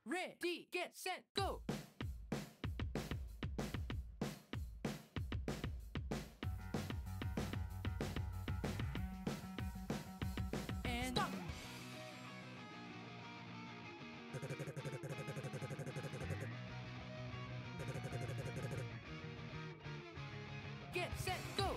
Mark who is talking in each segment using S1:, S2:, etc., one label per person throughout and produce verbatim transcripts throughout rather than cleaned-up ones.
S1: Ready, get set, go! And stop! Get set, go!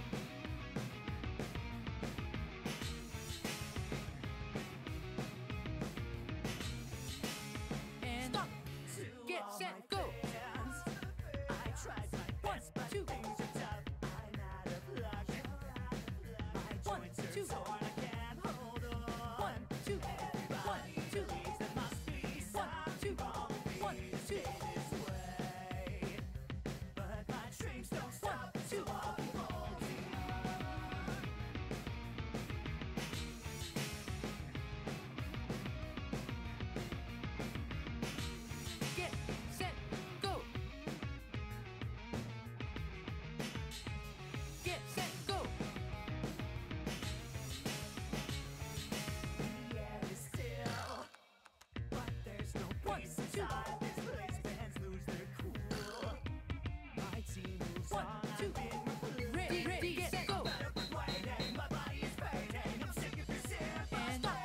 S1: And stop! Get set, go!
S2: I tried my
S1: One,
S2: best, but
S1: two.
S2: things are tough. I'm out of luck. My
S1: One,
S2: joints are
S1: two.
S2: torn, I can't hold on.
S1: One, two, one,
S2: Everybody
S1: two,
S2: believes there must be
S1: one, two,
S2: something wrong with me
S1: one,
S2: to
S1: two,
S2: stay this way. But my dreams don't stop,
S1: one,
S2: so
S1: two.
S2: I'll keep holding on.
S1: Get set, go! Get set, go!
S2: The air is still, but there's no
S1: One,
S2: peace
S1: two.
S2: inside this place. Fans lose their cool. My team moves
S1: One,
S2: on.
S1: two.
S2: I've been recruited.
S1: Ready, ready, get set, go!
S2: Better quit waiting. My body is fading. I'm sick of your sympathy.
S1: And stop!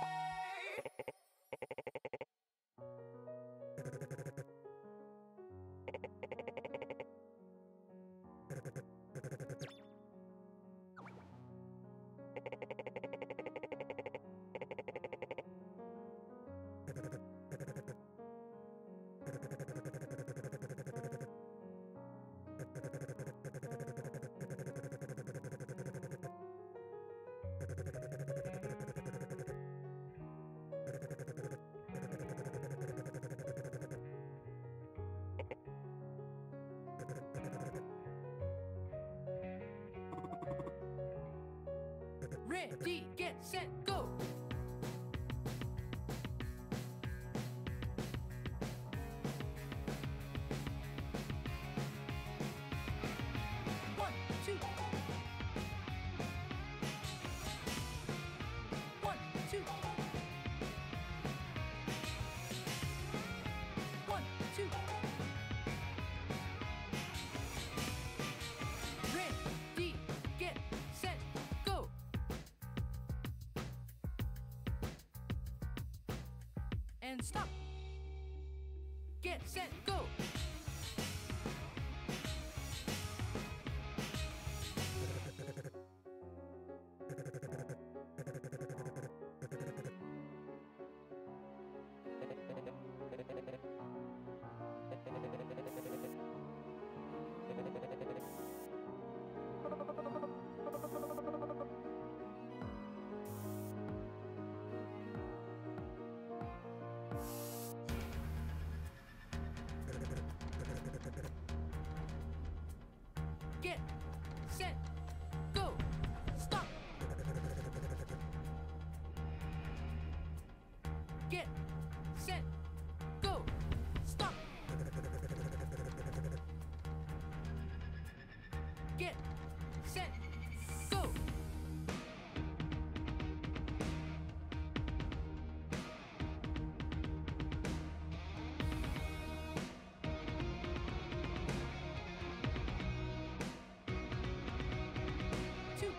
S1: Ready, get set, go! One, two. One, two. One, two. Ready, get set, go! And stop! Get set, go! Get set, go! Stop! Get set, go! Stop! Get set, go! Two.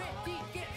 S1: Ready, get.